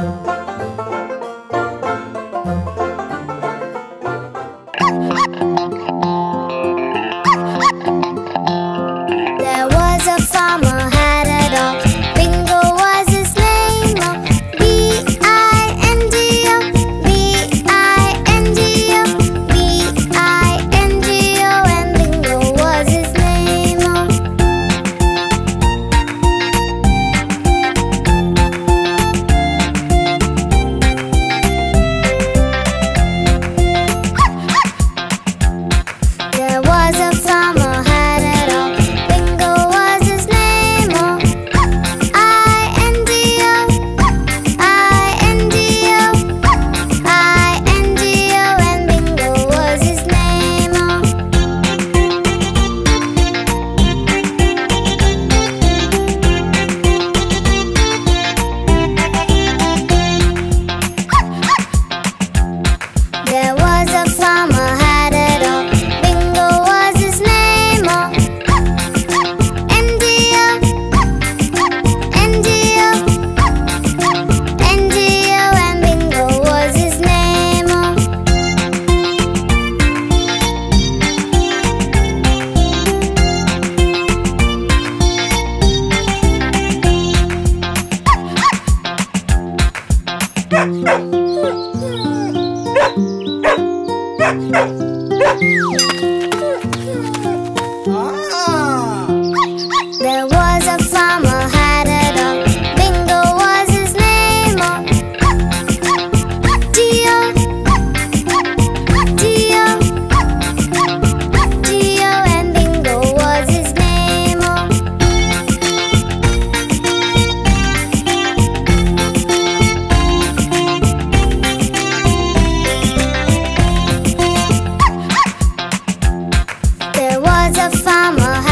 There was a farmer had a dog. Bingo was his name. B-I-N-G-O, B-I-N-G-O, B-I-N-G-O, and Bingo was his name. There was a farmer had a dog. Bingo was his name. I-N-G-O, I-N-G-O, I-N-G-O, and Bingo was his name. There was a farmer had a dog. Bingo was his name. N-G-O, N-G-O, N-G-O, and Bingo was his name. There was a farmer had a dog. Bingo was his name. G-O, G-O, G-O, and Bingo was his name. There was a farmer